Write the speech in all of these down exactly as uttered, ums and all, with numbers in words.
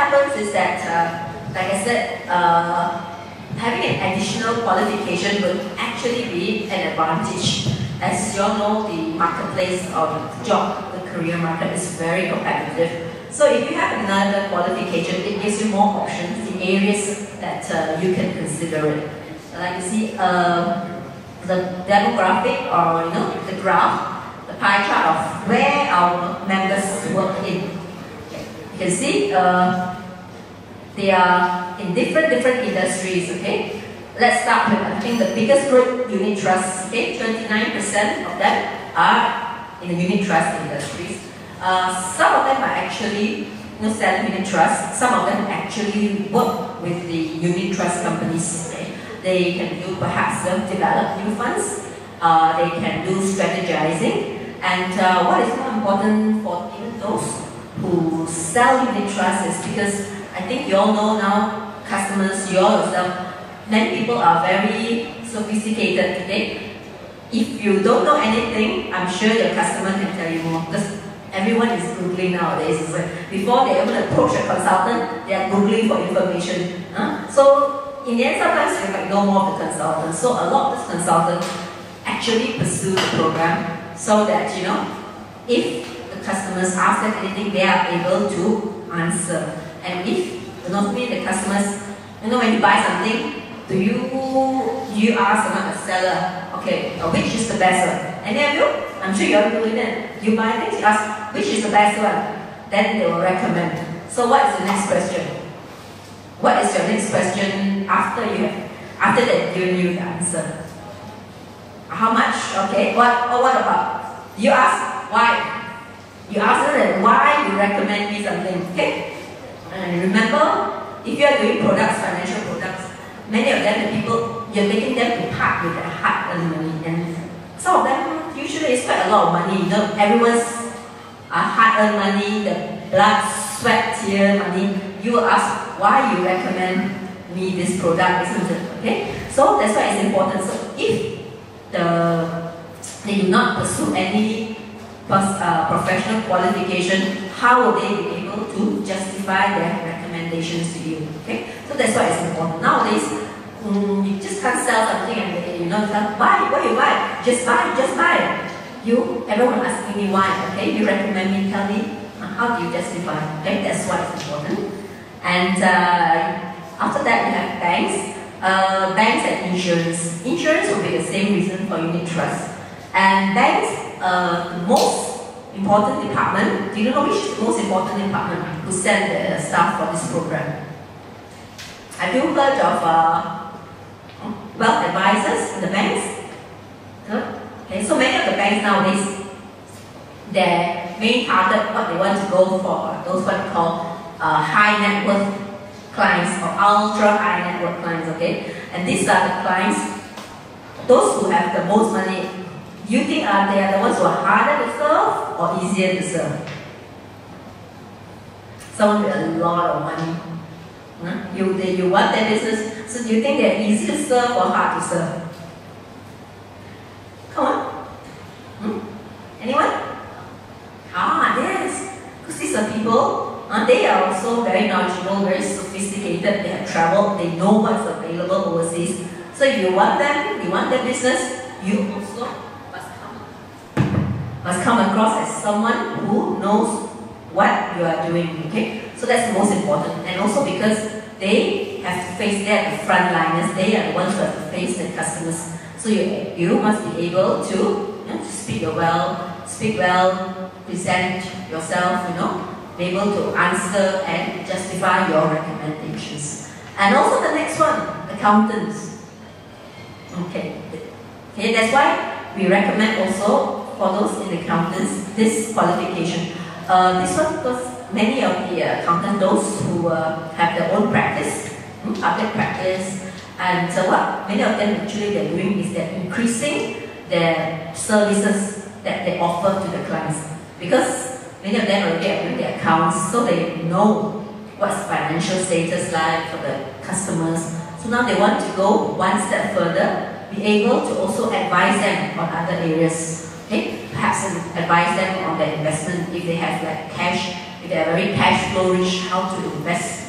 happens is that, uh, like I said, uh, having an additional qualification would actually be an advantage. As you all know, the marketplace or the job, the career market is very competitive. So if you have another qualification, it gives you more options in areas that uh, you can consider it. Like you see, uh, the demographic or you know the graph, the pie chart of where our members work in. You can see uh, they are in different different industries. Okay, let's start with I think the biggest group, unit trusts. Okay, twenty-nine percent of them are in the unit trust industries. Uh, some of them are actually you know selling unit trusts. Some of them actually work with the unit trust companies. Okay? They can do perhaps uh, develop new funds. Uh, they can do strategizing. And uh, what is more important for even those who sell unit trusts is because I think you all know now, customers, you all yourself, many people are very sophisticated today. If you don't know anything, I'm sure your customer can tell you more. Because everyone is Googling nowadays. Before they even approach a consultant, they are Googling for information. Huh? So in the end, sometimes you might know more of the consultant. So a lot of these consultants actually pursue the program so that, you know, if the customers ask them anything, they are able to answer. And if, not me, the customers, you know, when you buy something, do you, do you ask another seller, okay, which is the best one? Any of you? I'm sure you're doing it. You buy things, you ask, which is the best one? Then they will recommend. So what is the next question? What is your next question after you have, after they've given you the answer? How much? Okay. What? Or what about? You ask why. You ask them why you recommend me something. Okay. And remember, if you are doing products, financial products, many of them, the people, you're taking them to part with their hard-earned money, and some of them usually it's quite a lot of money. You know, everyone's uh, hard-earned money, the blood, sweat, tear money. You will ask why you recommend me this product, isn't it? Okay, so that's why it's important. So if the they do not pursue any pers uh, professional qualification, how will they be able to justify their recommendations to you? Okay, so that's why it's important. Nowadays, um, you just can't sell something and they, you know, tell, buy, what you buy? Just buy, just buy. You, everyone asking me why, okay? You recommend me, tell me, uh, how do you justify? Okay, that's why it's important. And uh, after that, you have banks. Uh, banks and insurance. Insurance will be the same reason for unit trust. And banks, uh, the most important department, do you know which is the most important department who send the staff for this program? Have you heard of uh, wealth advisors in the banks? Huh? Okay, so many of the banks nowadays, their main target, what they want to go for, those what we call uh, high net worth clients or ultra high net worth clients, okay? And these are the clients, those who have the most money. You think are they are the ones who are harder to serve or easier to serve? Someone with a lot of money. Huh? You, they, you want their business, so do you think they're easy to serve or hard to serve? Come on. Hmm? Anyone? Ah, yes. Because these are people, uh, they are also very knowledgeable, very sophisticated, they have traveled, they know what's available overseas. So if you want them, you want their business, you also must come, must come across as someone who knows what you are doing, okay? So that's the most important. And also because they have to face, they are the frontliners, they are the ones who have to face the customers. So you, you must be able to, you know, to speak well, speak well, present yourself, you know, be able to answer and justify your recommendations. And also the next one, accountants. Okay, okay, that's why we recommend also for those in accountants this qualification. Uh, this one because many of the uh, accountants, those who uh, have their own practice, public practice, and so what many of them actually they're doing is they're increasing their services that they offer to the clients, because many of them already have their accounts, so they know what's financial status like for the customers. So now they want to go one step further, be able to also advise them on other areas. Okay? Perhaps advise them on their investment if they have like cash, if they are very cash flow rich, how to invest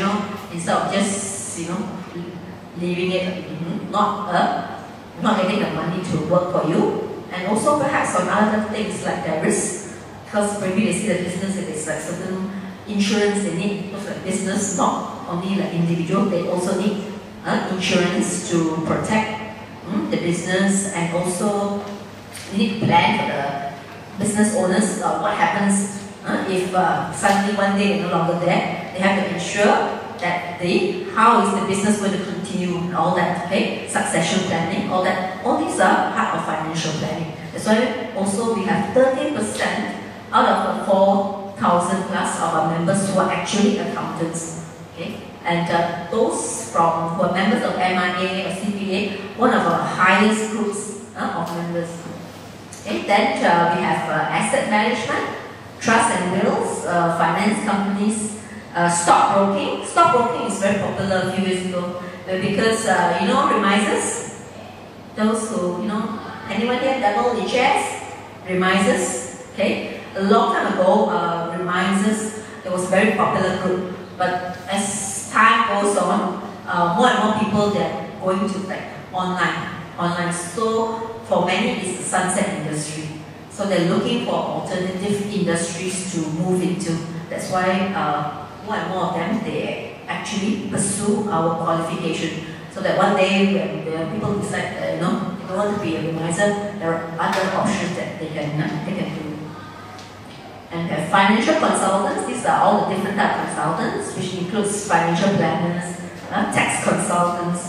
professional instead of just, you know, leaving it, mm-hmm, not uh, not getting the money to work for you. And also perhaps on other things like the risk, because maybe they see the business, if it's like certain insurance they need, because like business, not only like individual, they also need uh, insurance to protect mm, the business, and also you need to plan for the business owners uh, what happens uh, if uh, suddenly one day they're no longer there. They have to ensure that the how is the business going to continue and all that, okay? Succession planning, all that, all these are part of financial planning. That's why also we have thirty percent out of the four thousand plus of our members who are actually accountants, okay? And uh, those from who are members of M I A or C P A, one of our highest groups uh, of members. Okay, then uh, we have uh, asset management, trust and wills, uh, finance companies, uh, stockbroking. Stockbroking is very popular a few years ago uh, because, uh, you know, remisers, those who, you know, anyone here double the shares? Remisers, okay? A long time ago, uh, remisers, it was a very popular group, but as time goes on, uh, more and more people, they're going to like online, online. So for many, it's the sunset industry. So they're looking for alternative industries to move into. That's why uh, more and more of them, they actually pursue our qualification. So that one day when the people decide that, you know, they don't want to be a remiser, there are other options that they can, uh, they can do. And uh, financial consultants, these are all the different types of consultants, which includes financial planners, uh, tax consultants.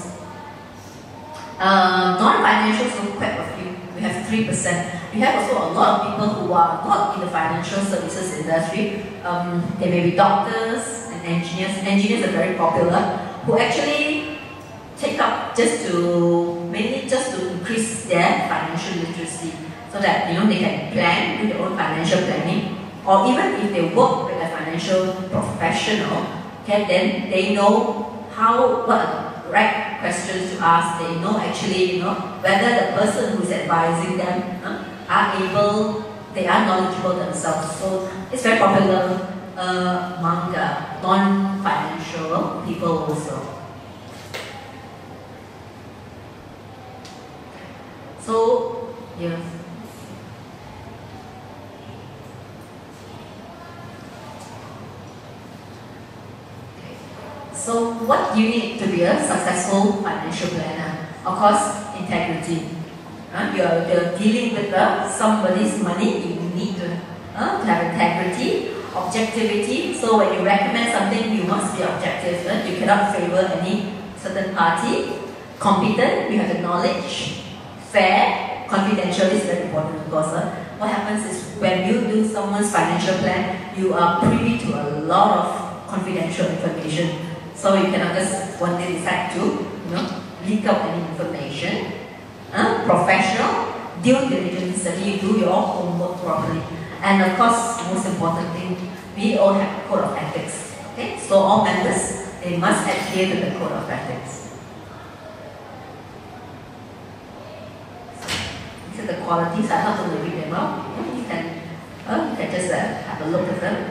Uh, non-financial, so quite a few. We have three percent. We have also a lot of people who are not in the financial services industry. Um, they may be doctors and engineers. Engineers are very popular, who actually take up just to, mainly just to increase their financial literacy, so that, you know, they can plan, do their own financial planning, or even if they work with a financial professional, okay, then they know how, what are the right questions to ask. They know actually, you know, whether the person who's advising them uh, are able, they are knowledgeable themselves. So it's very popular uh, among uh, non-financial people also. So, yes. So what do you need to be a successful financial planner? Of course, integrity. Uh, you're, you're dealing with uh, somebody's money, you need to, uh, to have integrity, objectivity. So when you recommend something, you must be objective. Uh, you cannot favor any certain party. Competent, you have the knowledge. Fair, confidential is very important, of course. Uh. What happens is when you do someone's financial plan, you are privy to a lot of confidential information. So you cannot just one day decide to, you know, leak out any information. Uh, professional, due diligence, you do your homework properly. And of course, most important thing, we all have a code of ethics. Okay, so all members, they must adhere to the code of ethics. So these are the qualities. I'm not going to read them out. You can, uh, you can just uh, have a look at them.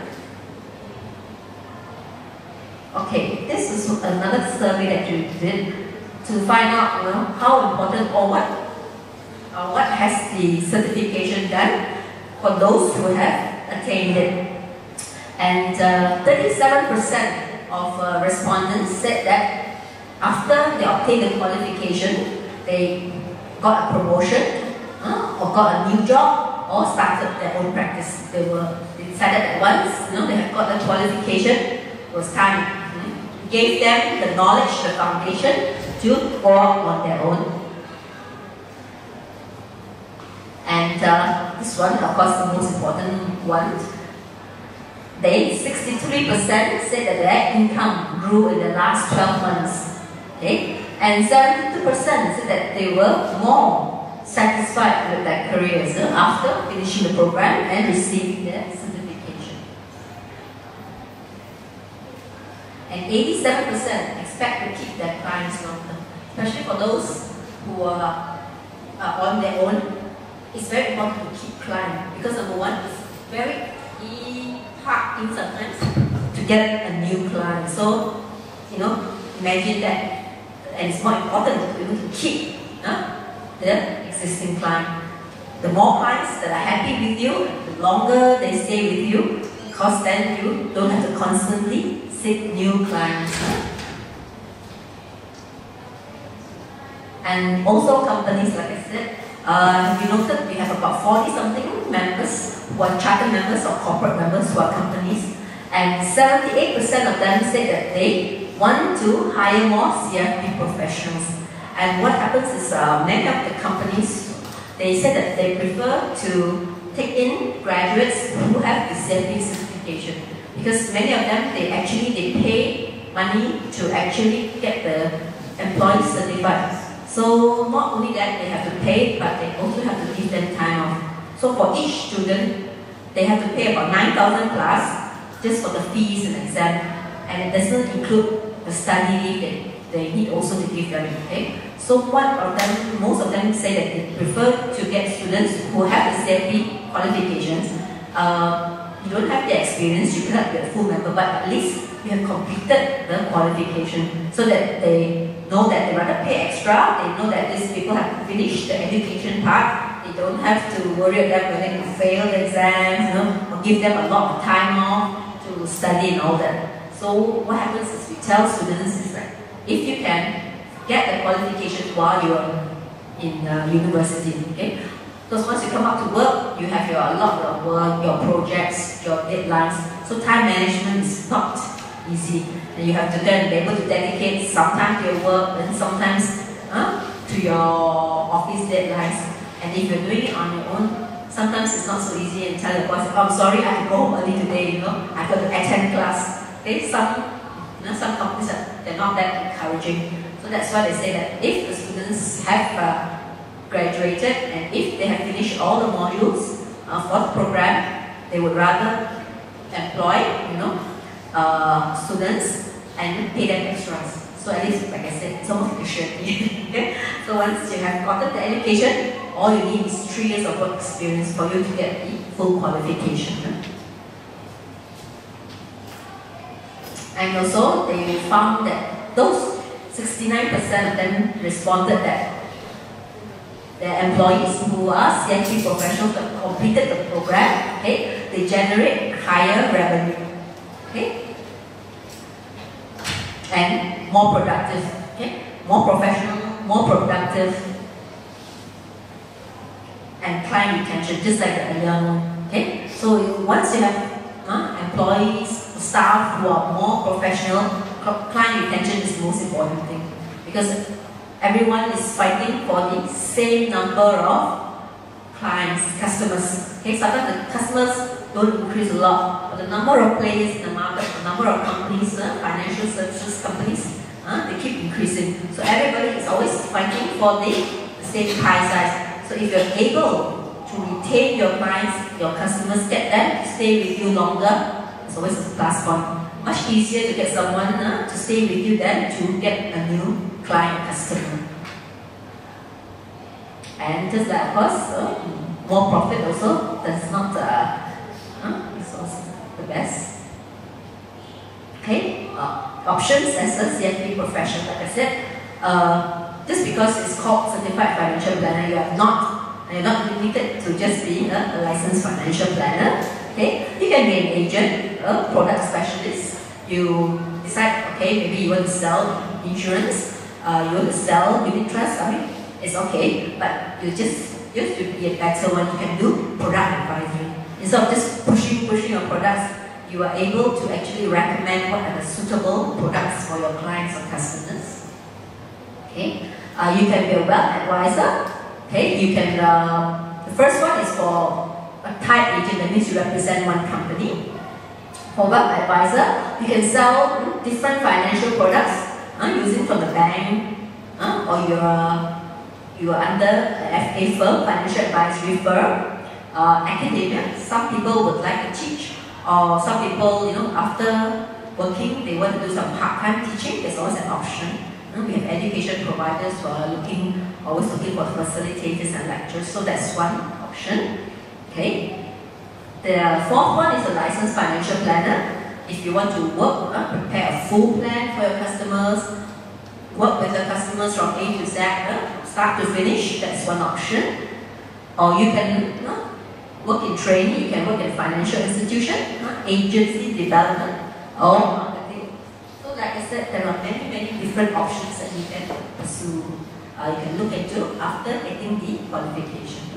Okay, this is another survey that you did to find out, you know, how important or what, uh, what has the certification done for those who have attained it. And thirty-seven percent uh, of uh, respondents said that after they obtained the qualification, they got a promotion uh, or got a new job or started their own practice. They were they decided that once, you know, they have got the qualification, it was time. Gave them the knowledge, the foundation to go on their own. And uh, this one, of course, the most important one. They, sixty-three percent said that their income grew in the last twelve months. Okay? And seventy-two percent said that they were more satisfied with their careers uh, after finishing the program and receiving their certification. And eighty-seven percent expect to keep their clients longer, especially for those who are, are on their own. It's very important to keep clients because number one, it's very hard thing sometimes to get a new client. So you know, imagine that. And it's more important to be able to keep uh, the existing client. The more clients that are happy with you, the longer they stay with you, because then you don't have to constantly seek new clients. Uh. And also companies, like I said, uh, you noted we have about forty something members who are chartered members or corporate members who are companies, and seventy-eight percent of them say that they want to hire more C F P professionals. And what happens is uh, many of the companies, they say that they prefer to take in graduates who have the C F P certification, because many of them, they actually they pay money to actually get the employees certified. So not only that they have to pay, but they also have to give them time off. So for each student, they have to pay about nine thousand plus just for the fees and exam, and it doesn't include the study leave that they need also to give them. Okay, so one of them, most of them say that they prefer to get students who have the C F P qualifications. Uh, you don't have the experience, you cannot be a full member, but at least you have completed the qualification, so that they know that they rather pay extra. They know that these people have finished the education part. They don't have to worry about whether they can fail the exams, you know, or give them a lot of time off to study and all that. So what happens is we tell students is that if you can get the qualification while you are in uh, university, okay? Because once you come out to work, you have your a lot of work, your projects, your deadlines. So time management is not easy, and you have to then be able to dedicate some time to your work and sometimes uh, to your office deadlines. And if you're doing it on your own, sometimes it's not so easy, and tell your boss, oh, I'm sorry, I have to go home early today, you know, I've got to attend class. Okay, some, you know, some companies are, they're not that encouraging. So that's why they say that if the students have uh, graduated and if they have finished all the modules uh, for the program, they would rather employ, you know, uh, students and pay them extras. So at least, like I said, it's almost like a surety. Okay? So once you have gotten the education, all you need is three years of work experience for you to get the full qualification. Right? And also, they found that those sixty-nine percent of them responded that their employees who are C F P professionals that completed the program, okay, they generate higher revenue, okay, and more productive, okay, more professional, more productive, and client retention, just like the earlier one, okay. So once you have uh, employees, staff who are more professional, client retention is the most important thing, because everyone is fighting for the same number of clients, customers. Okay, sometimes the customers don't increase a lot, but the number of players in the market, the number of companies, uh, financial services companies, uh, they keep increasing. So everybody is always fighting for the, the same pie size. So if you're able to retain your clients, your customers, get them to stay with you longer, it's always a plus point. Much easier to get someone uh, to stay with you than to get a new client customer. And just like, of course, uh, more profit also, that's not uh, uh, it's also the best. Okay, uh, options as a C F P professional, like I said, uh, just because it's called Certified Financial Planner, you are not, you're not limited to just being a, a licensed financial planner. Okay, you can be an agent, a product specialist. You decide, okay, maybe you want to sell insurance, uh, you want to sell unit trust, I mean, it's okay, but you just, you have to be a better one. You can do product advisory. Instead of just pushing, pushing your products, you are able to actually recommend what are the suitable products for your clients or customers. Okay, uh, you can be a wealth advisor. Okay, you can, uh, the first one is for a tied agent, that means you represent one company. For wealth advisor, you can sell different financial products uh, using from the bank, uh, or you're, you're under an F A firm, financial advisory firm, uh, academia. Some people would like to teach, or some people, you know, after working, they want to do some part-time teaching. There's always an option. You know, we have education providers who are looking, always looking for facilitators and lecturers, so that's one option. Okay. The fourth one is a licensed financial planner. if you want to work, uh, prepare a full plan for your customers, work with the customers from A to Z, uh, start to finish, that's one option. Or you can uh, work in training, you can work in financial institution, uh, agency development, or marketing. So like I said, there are many, many different options that you can pursue, uh, you can look into after getting the qualification.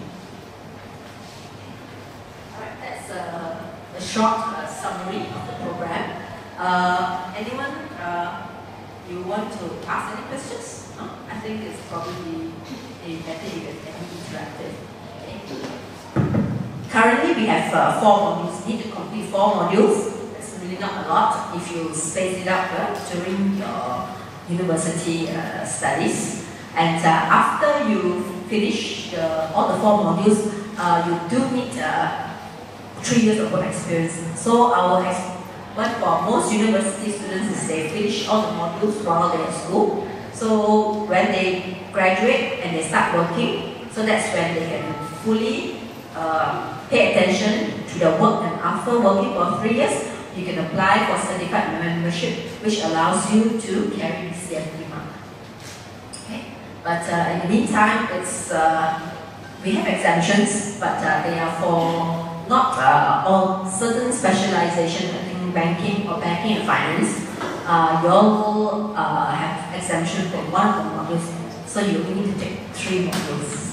Alright, that's a, a short uh, summary of the program. Uh, anyone, uh, you want to ask any questions? No? I think it's probably better if it's interactive. Okay. Currently, we have uh, four modules. You need to complete four modules. That's really not a lot if you space it out uh, during your university uh, studies. And uh, after you finish the, all the four modules, uh, you do need uh, three years of work experience. So our But for most university students is they finish all the modules while they're in school. So when they graduate and they start working, so that's when they can fully uh, pay attention to their work. And after working for three years, you can apply for certified membership, which allows you to carry the C F P mark. Okay. But uh, in the meantime, it's uh, we have exemptions, but uh, they are for not uh, all certain specialization. I think banking or banking and finance, uh, you all will uh, have exemption for one of the modules, so you only need to take three modules.